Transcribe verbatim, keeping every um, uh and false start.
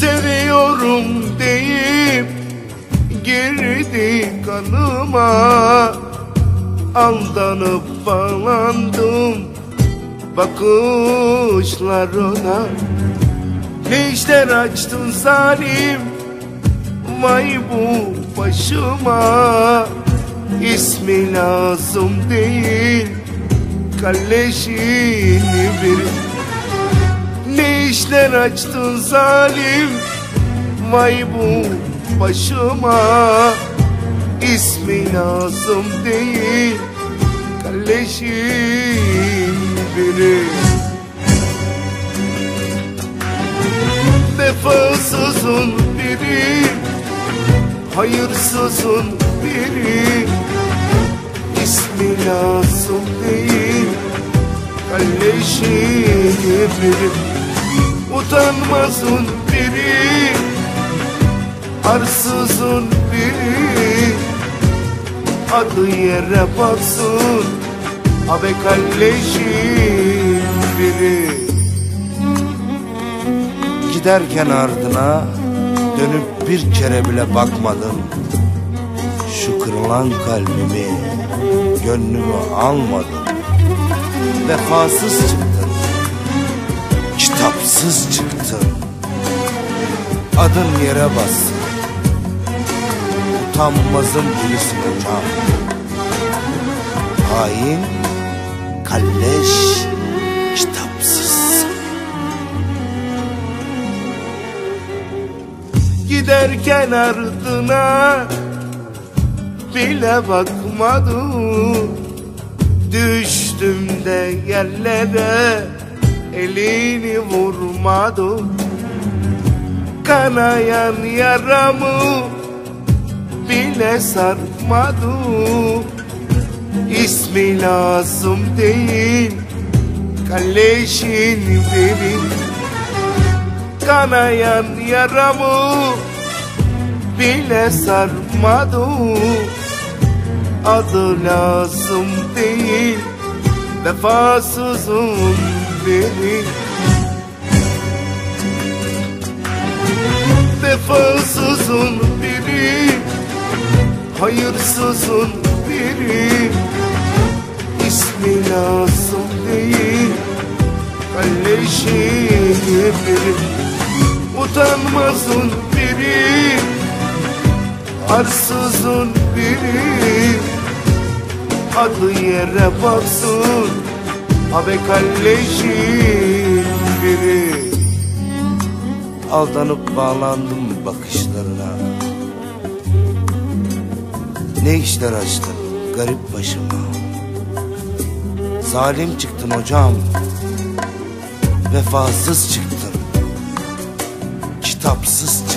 Seviyorum deyip girdi kanıma, aldanıp bağlandım bakışlarına. Ne işler açtın zalim, vay bu başıma. İsmi lazım değil, kalleşini bir. Ne işler açtın zalim, vay bu başıma. İsmi lazım değil, kalleşin biri. Vefasızın biri, hayırsızın biri. İsmi lazım değil, kalleşin biri. Utanmazın biri, arsızın biri. Adı yere baksın, abe kalleşin biri. Giderken ardına dönüp bir kere bile bakmadın. Şu kırılan kalbimi, gönlümü almadın. Vefasız çıktın, kitapsız çıktın. Adın yere bassın, utanmazın birisin hocam. Hain, kalleş, kitapsızsın. Giderken ardına bile bakmadım. Düştüm de yerlere elini vurmadım. Kanayan yaramı bile sarmadım. İsmi lazım değil, kalleşin biri. Kanayan yaramı bile sarmadım. Adı lazım değil, vefasızın biri. Vefasızın biri, hayırsızın biri. İsmi lazım değil, kalleşin biri. Utanmazın biri, arsızın biri. Adı yere baksın, abe kalleşin biri. Aldanıp bağlandım bakışlarına. Ne işler açtın garip başıma. Zalim çıktın hocam, vefasız çıktın, kitapsız çıktın.